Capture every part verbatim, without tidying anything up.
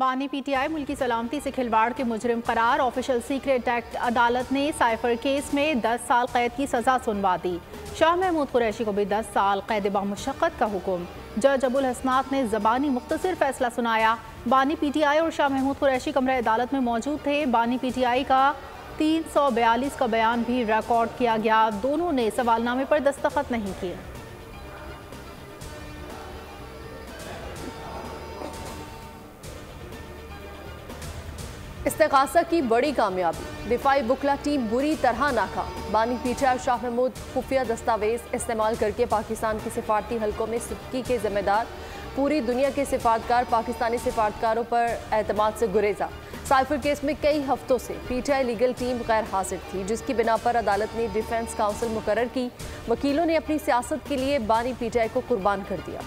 बानी पीटीआई मुल्की सलामती से खिलवाड़ के मुजरिम करार। ऑफिशियल सीक्रेट एक्ट अदालत ने साइफर केस में दस साल कैद की सजा सुनवा दी। शाह महमूद कुरैशी को भी दस साल कैद बामुशक्कत का हुक्म। जज अबुल हसनात ने ज़बानी मुख्तसर फैसला सुनाया। बानी पीटीआई और शाह महमूद कुरैशी कमरे अदालत में मौजूद थे। बानी पीटीआई का तीन सौ बयालीस का बयान भी रिकॉर्ड किया गया। दोनों ने सवालनामे पर दस्तखत नहीं किए। इस्तेगासा की बड़ी कामयाबी, दिफाई बुकला टीम बुरी तरह नाकाम। बानी पीटीआई शाह महमूद खुफिया दस्तावेज इस्तेमाल करके पाकिस्तान के सिफारती हलकों में सिक्की के जिम्मेदार पूरी दुनिया के सिफारतकार पाकिस्तानी सिफारतकारों पर एतमाद से गुरेजा। साइफर केस में कई हफ्तों से पीटीआई लीगल टीम गैर हाजिर थी, जिसकी बिना पर अदालत ने डिफेंस काउंसिल मुकर्रर की। वकीलों ने अपनी सियासत के लिए बानी पीटीआई को कुर्बान कर दिया।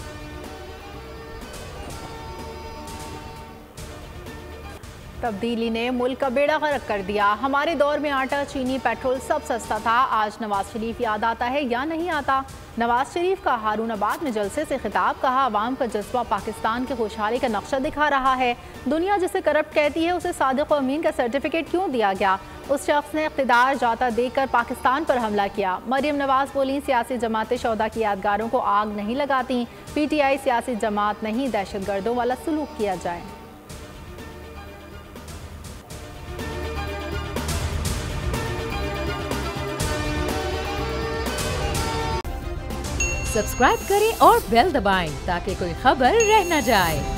तब्दीली ने मुल्क का बेड़ा गर्क कर दिया। हमारे दौर में आटा, चीनी, पेट्रोल सब सस्ता था। आज नवाज शरीफ याद आता है या नहीं आता? नवाज शरीफ का हारूनाबाद में जलसे से खिताब, कहा अवाम का जज्बा पाकिस्तान की खुशहाली का नक्शा दिखा रहा है। दुनिया जिसे करप्ट कहती है उसे सादिक व अमीन का सर्टिफिकेट क्यों दिया गया? उस शख्स ने इख्तिदार जाता देकर पाकिस्तान पर हमला किया। मरियम नवाज बोली, सियासी जमातें शौदा की यादगारों को आग नहीं लगाती। पीटीआई सियासी जमात नहीं, दहशत गर्दों वाला सलूक किया जाए। सब्सक्राइब करें और बेल दबाएं ताकि कोई खबर रह न जाए।